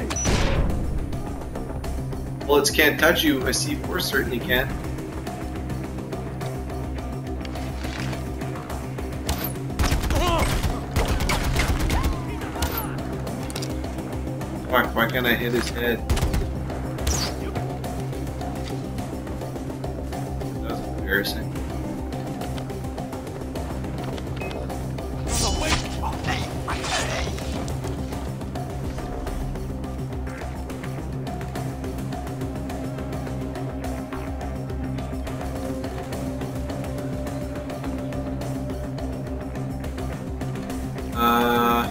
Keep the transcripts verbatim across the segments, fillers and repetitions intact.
Bullets can't touch you. A C four certainly can. Fuck, why can't I hit his head? That was embarrassing. Uh,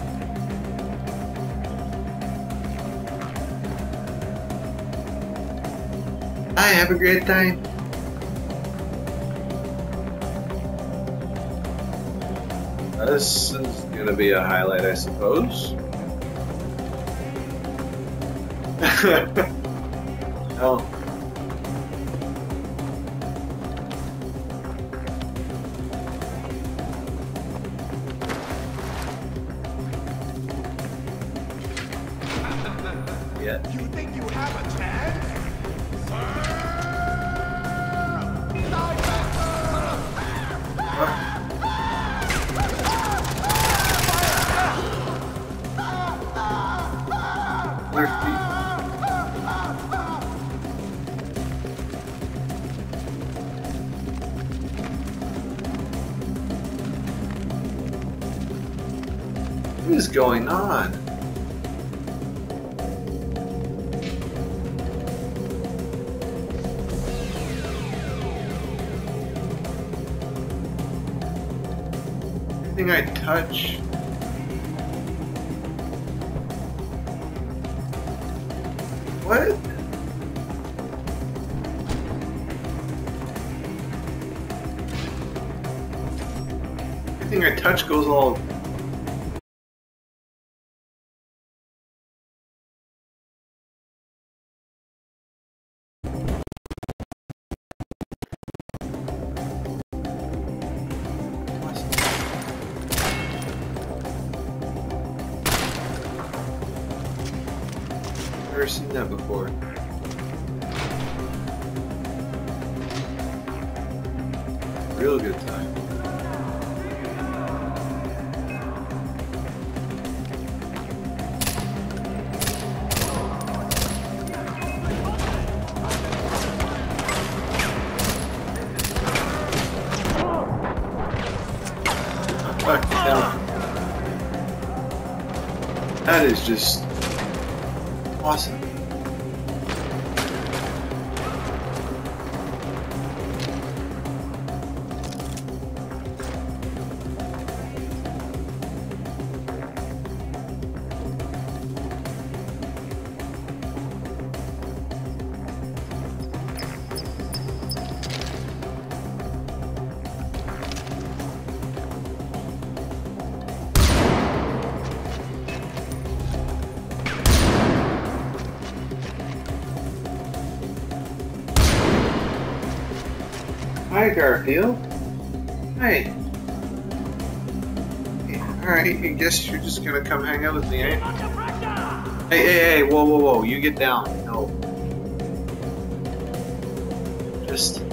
Hi, have a great time. This is gonna be a highlight, I suppose. Oh. Yeah. You think you have a chance? What is going on? Everything I touch. What? Everything I touch goes all. Never seen that before. Real good time. Fuck down. That is just awesome. Hi, Garfield. Hi. Alright, I guess you're just gonna come hang out with me, eh? Hey, hey, hey, whoa, whoa, whoa, you get down. No. Just...